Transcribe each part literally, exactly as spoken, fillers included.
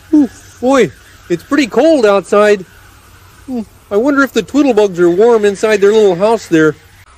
Ooh, boy, it's pretty cold outside. I wonder if the Twiddlebugs are warm inside their little house there.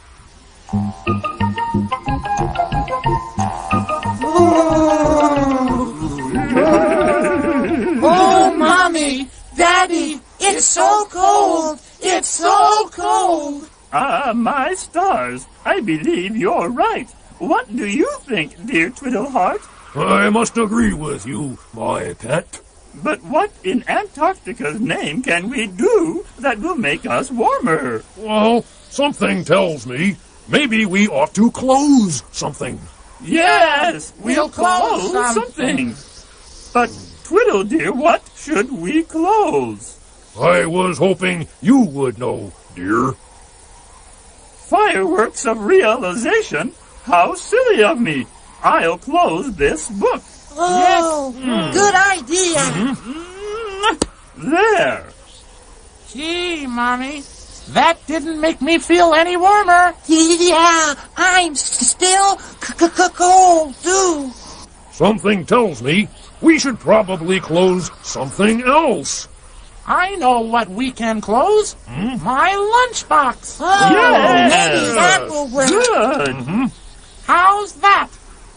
Oh, Mommy, Daddy, it's so cold. It's so cold. Ah, my stars. I believe you're right. What do you think, dear Twiddleheart? I must agree with you, my pet. But what in Antarctica's name can we do that will make us warmer? Well, something tells me maybe we ought to close something. Yes, we'll, We'll close close something. something. But, Twiddle dear, what should we close? I was hoping you would know, dear. Fireworks of realization? How silly of me. I'll close this book. Oh, Yes. good idea. Mm, There. Gee, Mommy, that didn't make me feel any warmer. Yeah, I'm s- still c- c- c- cold, too. Something tells me we should probably close something else. I know what we can close. My lunchbox. Oh, Yes. maybe that will work. Good. How's that?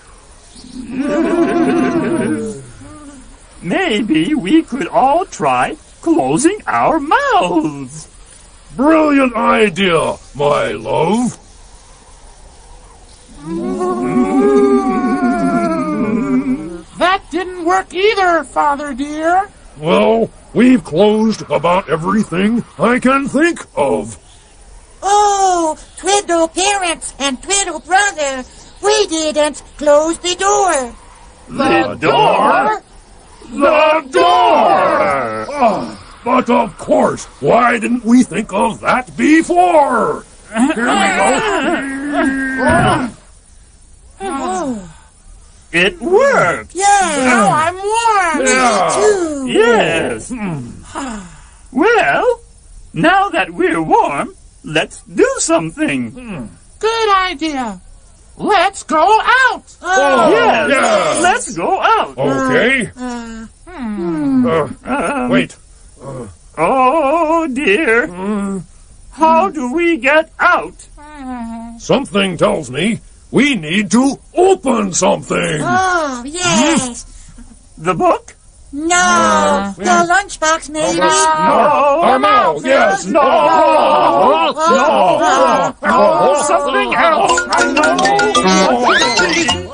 Maybe we could all try closing our mouths. Brilliant idea, my love. That didn't work either, Father dear. Well, we've closed about everything I can think of. Oh, Twiddle parents and Twiddle brother, we didn't close the door. The door? The door! Oh, but of course, why didn't we think of that before? Here we go. Oh, It worked. yeah. Now I'm warm. Yeah. Too. Yes. Well, now that we're warm, let's do something. Good idea. Let's go out. Oh, Yes. yeah. Let's go out. Okay. uh, Uh, Um, wait. Oh, dear. How do we get out? Something tells me we need to open something. oh, yes. The book? No, the lunchbox, maybe. No. Our mouth, yes. No. Oh, No. oh, No. Something else. I know.